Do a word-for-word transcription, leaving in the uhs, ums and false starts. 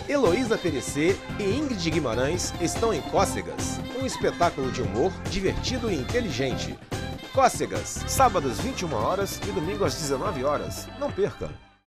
Heloísa Perecê e Ingrid Guimarães estão em Cócegas, um espetáculo de humor divertido e inteligente. Cócegas, sábados vinte e uma horas e domingo às dezenove horas. Não perca!